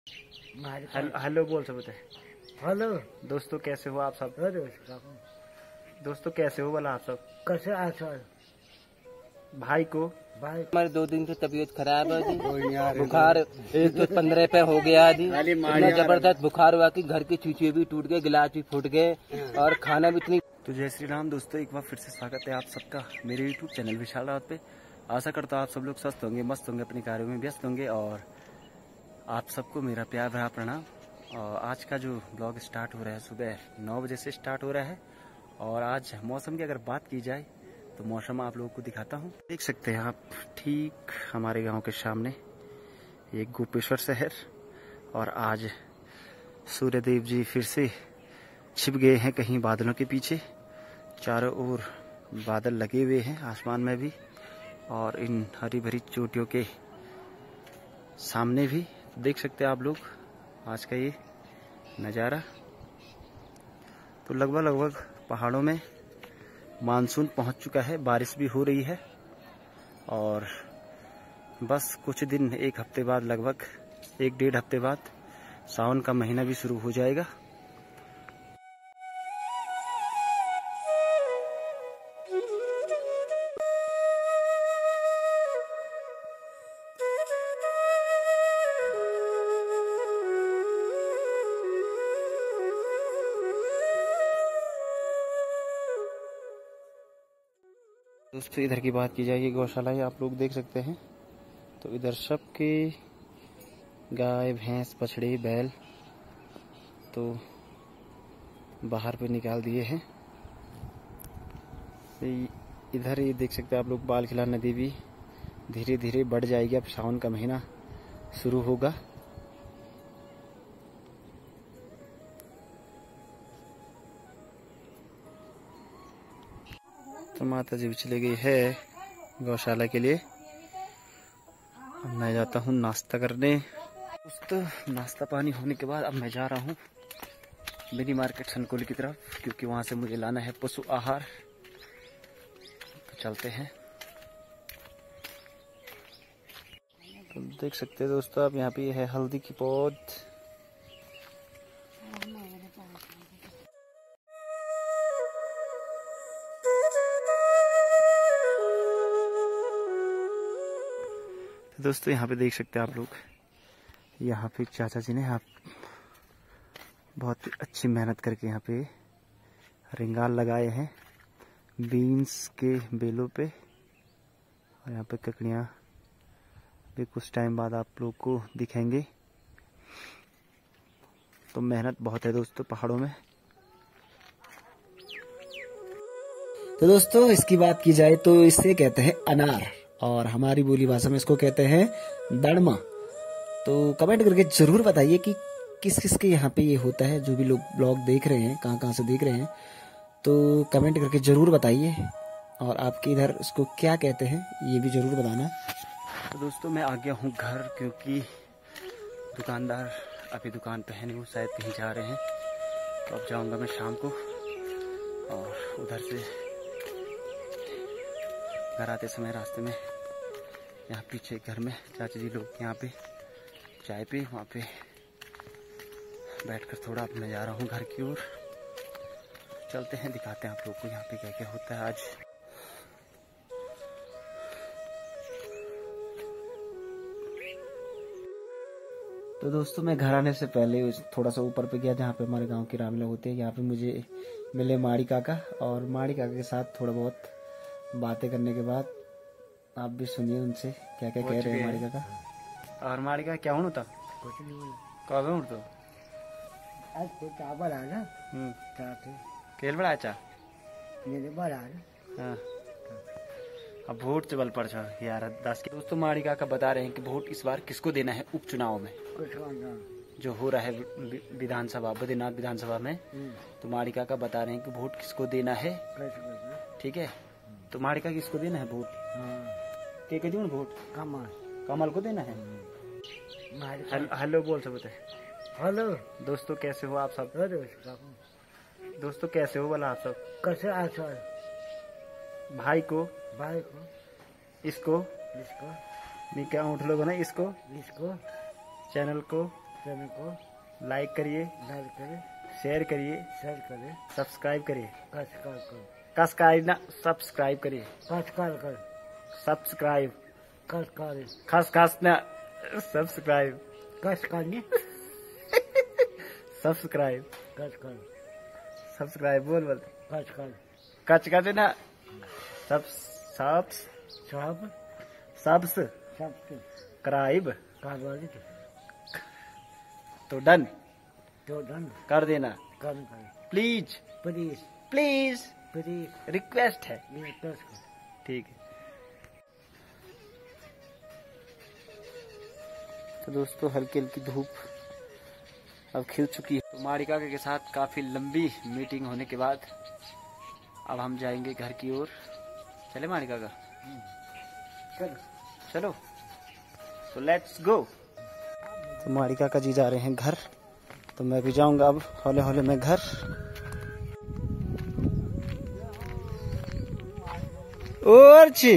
Hello बोल सब बता। हेलो दोस्तों कैसे हो आप सब? दोस्तों कैसे हो बोला आप सब? कैसे आचार भाई को हमारे 2 दिन से तबीयत खराब है जी। बुखार 115 पे हो गया जी। इतना जबरदस्त बुखार हुआ कि घर की चूचे भी टूट गए, गिलास भी फूट गए और खाना भी इतनी। तो जय श्री राम दोस्तों, एक बार फिर से स्वागत है आप सबका मेरे यूट्यूब चैनल विशाल रावत पे। आशा करता हूँ आप सब लोग स्वस्थ होंगे, मस्त होंगे, अपने कार्यों में व्यस्त होंगे और आप सबको मेरा प्यार भरा प्रणाम। और आज का जो ब्लॉग स्टार्ट हो रहा है सुबह 9 बजे से स्टार्ट हो रहा है। और आज मौसम की अगर बात की जाए तो मौसम आप लोगों को दिखाता हूँ। देख सकते हैं आप ठीक हमारे गांव के सामने ये गोपेश्वर शहर, और आज सूर्यदेव जी फिर से छिप गए हैं कहीं बादलों के पीछे। चारों ओर बादल लगे हुए हैं आसमान में भी, और इन हरी भरी चोटियों के सामने भी देख सकते हैं आप लोग आज का ये नज़ारा। तो लगभग पहाड़ों में मानसून पहुंच चुका है, बारिश भी हो रही है और बस कुछ दिन, एक हफ्ते बाद, लगभग 1-1.5 हफ्ते बाद सावन का महीना भी शुरू हो जाएगा। दोस्तों इधर की बात की जाए, ये गौशाला है, आप लोग देख सकते हैं। तो इधर सबके गाय भैंस बछड़े बैल तो बाहर पे निकाल दिए हैं। इधर ये देख सकते हैं आप लोग, बालखिला नदी भी धीरे धीरे बढ़ जाएगी। अब सावन का महीना शुरू होगा। तो माता जी भी चली गई है गौशाला के लिए। अब मैं जाता हूँ नाश्ता करने। दोस्तों नाश्ता पानी होने के बाद अब मैं जा रहा हूँ मिनी मार्केट सनकोली की तरफ, क्योंकि वहां से मुझे लाना है पशु आहार। तो चलते हैं। तो देख सकते हैं दोस्तों आप, यहाँ पे है हल्दी की पौध। तो दोस्तों यहाँ पे देख सकते हैं आप लोग, यहाँ पे चाचा जी ने आप बहुत अच्छी मेहनत करके यहाँ पे रिंगाल लगाए हैं बीन्स के बेलों पे। और यहाँ पे ककड़ियाँ भी कुछ टाइम बाद आप लोग को दिखेंगे। तो मेहनत बहुत है दोस्तों पहाड़ों में। तो दोस्तों इसकी बात की जाए तो इसे कहते हैं अनार, और हमारी बोली भाषा में इसको कहते हैं दड़मा। तो कमेंट करके जरूर बताइए कि किस किस के यहाँ पे ये होता है। जो भी लोग ब्लॉग देख रहे हैं, कहाँ कहाँ से देख रहे हैं, तो कमेंट करके जरूर बताइए। और आपके इधर इसको क्या कहते हैं ये भी जरूर बताना। तो दोस्तों मैं आ गया हूँ घर, क्योंकि दुकानदार अभी दुकान पे है नहीं, वो शायद कहीं जा रहे हैं। तो अब जाऊँगा मैं शाम को। और उधर से घर आते समय रास्ते में यहाँ पीछे घर में चाचा जी लोग यहाँ पे चाय पे, वहाँ पे बैठकर थोड़ा अब मैं जा रहा हूँ घर की ओर। चलते हैं, दिखाते हैं आप लोग को यहाँ पे क्या क्या होता है आज। तो दोस्तों मैं घर आने से पहले थोड़ा सा ऊपर पे गया, जहाँ पे हमारे गांव की रामलीला होती है। यहाँ पे मुझे मिले माड़ी काका, और माड़ी काका के साथ थोड़ा बहुत बातें करने के बाद आप भी सुनिए उनसे क्या क्या कह रहे हैं माड़ी काका। और माड़ी का क्या होता? कुछ नहीं बोला। कब है तो आज कोई चावल आ ना खेल बड़ा अच्छा मेरे बार आ हाँ। अब वोट से बल पड़ यार 10 के। दोस्तों माड़ी काका बता रहे हैं कि वोट इस बार किसको देना है उपचुनाव में, जो हो रहा है विधानसभा, बद्रीनाथ विधानसभा में। तो माड़ी काका बता रहे हैं कि वोट किसको देना है। ठीक है, तो माड़ी काका किसको देना है वोट? के दूं वोट? कमल को देना है। हेलो बोल सब बता। हेलो दोस्तों कैसे हो आप सब? दोस्तों कैसे हो बोला आप सब? कैसे आचार भाई को इसको मैं क्या उठ लोगों ने इसको इसको चैनल को चैनल को लाइक करिए, शेयर करिए, सब्सक्राइब करिए, सब्सक्राइब करिए, सब्सक्राइब खास ना सब्सक्राइब सब्सक्राइब बोल कच ना सब्सक्राइब तो डन कर देना, प्लीज रिक्वेस्ट है। ठीक है। तो दोस्तों हल्की हल्की धूप अब खिल चुकी है। तो मारिका के साथ काफी लंबी मीटिंग होने के बाद अब हम जाएंगे घर की ओर। चले मारिका का? चलो तो लेट्स गो। तो मारिका का जी जा रहे हैं घर, तो मैं भी जाऊंगा अब हौले हौले में घर। और जी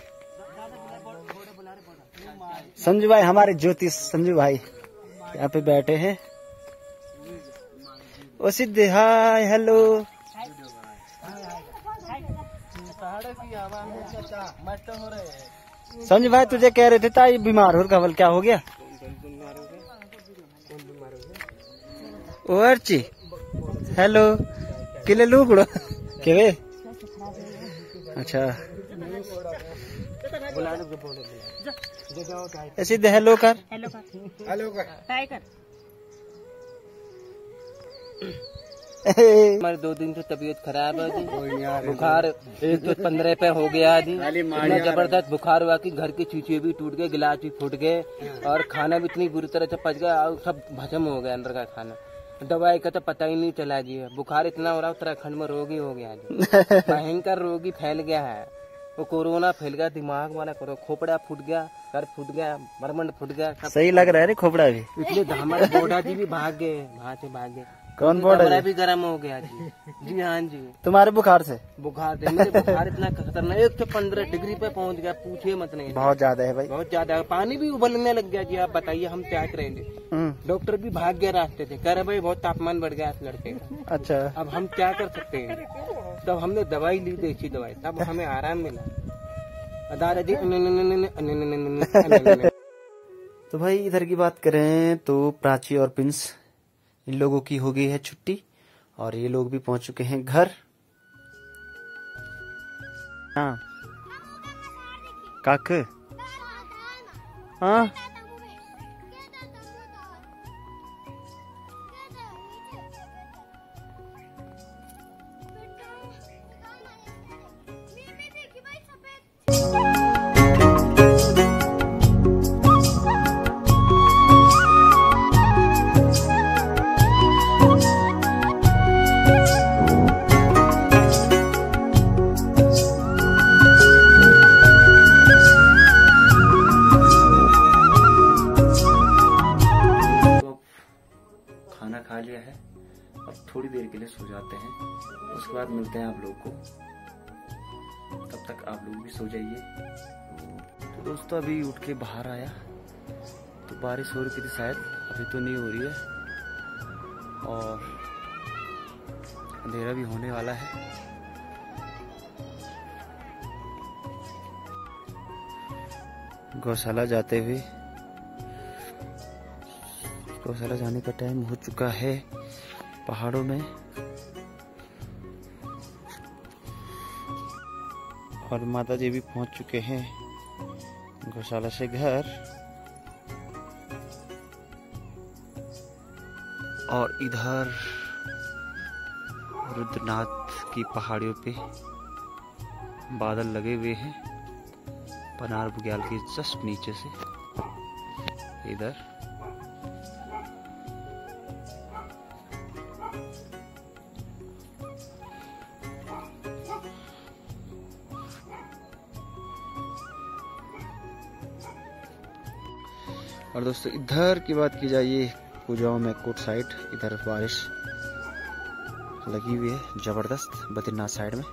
संजू भाई, हमारे ज्योतिष संजू भाई यहाँ पे बैठे हैं। ओ सिद्धि हाय हेलो। संजू भाई तुझे कह रहे थे ताई बीमार हो कवल, क्या हो गया? और ची हेलो किले लूकड़ो के अच्छा ऐसे हेलो कर हमारे 2 दिन से तबीयत खराब है जी। बुखार एक तो 15 पे हो गया जी। इतना जबरदस्त बुखार हुआ कि घर के चीचे भी टूट गए, गिलास भी फूट गए और खाना भी इतनी बुरी तरह से पच गया और सब भस्म हो गया अंदर का खाना। दवाई का तो पता ही नहीं चला जी। बुखार इतना हो रहा उत्तराखंड में रोगी हो गया जी। भयंकर रोगी फैल गया है। वो कोरोना फैल गया, दिमाग वाला करो, खोपड़ा फूट गया, सर फूट गया, बरमंड फूट गया। सही लग रहा है रे खोपड़ा भी। इसलिए हमारे बोडा जी भी भाग गए, वहाँ से भाग गए। कौन बोडा भी गर्म हो गया जी। जी हाँ जी। तुम्हारे बुखार से? बुखार से मुझे बुखार इतना खतरनाक 115 डिग्री पे पहुँच गया, पूछिए मत नहीं। बहुत ज्यादा है भाई, बहुत ज्यादा। पानी भी उबलने लग गया जी। आप बताइए हम क्या करेंगे? डॉक्टर भी भाग गया रास्ते से, कह रहे भाई बहुत तापमान बढ़ गया इस लड़के का। अच्छा, अब हम क्या कर सकते हैं? तब हमने दवाई ली, देसी दवाई, तब हमें आराम मिला। तो भाई इधर की बात करें तो प्राची और प्रिंस इन लोगों की हो गई है छुट्टी और ये लोग भी पहुंच चुके हैं घर। हाँ काक हाँ खा लिया है, अब थोड़ी देर के लिए सो जाते हैं, उसके बाद मिलते हैं आप लोग को। तब तक आप लोग भी सो जाइए। तो दोस्तों अभी उठ के बाहर आया तो बारिश हो रही थी शायद, अभी तो नहीं हो रही है और अंधेरा भी होने वाला है। गौशाला जाते हुए, गौशाला जाने का टाइम हो चुका है पहाड़ों में और माता जी भी पहुंच चुके हैं गौशाला से घर। और इधर रुद्रनाथ की पहाड़ियों पे बादल लगे हुए हैं, पनार बुग्याल के जस्ट नीचे से इधर। और दोस्तों इधर की बात की जाए, ये कुजाओं में कोट साइड, इधर बारिश लगी हुई है जबरदस्त। बद्रीनाथ साइड में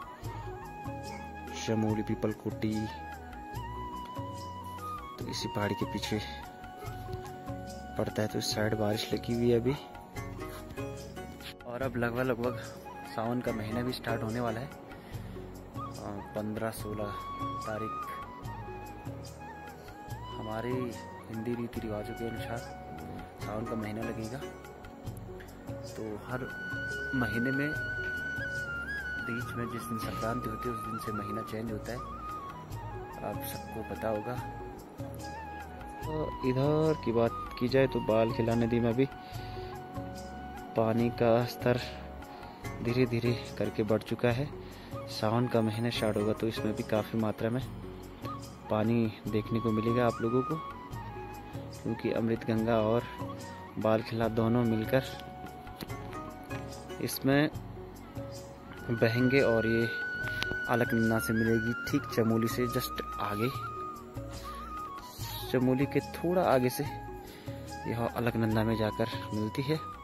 शमूली पीपल कोटी, तो इसी पहाड़ी के पीछे पड़ता है। तो इस साइड बारिश लगी हुई है अभी, और अब लगभग सावन का महीना भी स्टार्ट होने वाला है। 15-16 तारीख हमारे हिंदी रीति रिवाजों के अनुसार सावन का महीना लगेगा। तो हर महीने में बीच में जिस दिन संक्रांति होती है उस दिन से महीना चेंज होता है, आप सबको पता होगा। तो इधर की बात की जाए तो बाल खिला नदी में भी पानी का स्तर धीरे धीरे करके बढ़ चुका है। सावन का महीना स्टार्ट होगा तो इसमें भी काफ़ी मात्रा में पानी देखने को मिलेगा आप लोगों को, क्योंकि अमृत गंगा और बाल खिला दोनों मिलकर इसमें बहेंगे। और ये अलकनंदा से मिलेगी ठीक चमोली से जस्ट आगे, चमोली के थोड़ा आगे से यह अलकनंदा में जाकर मिलती है।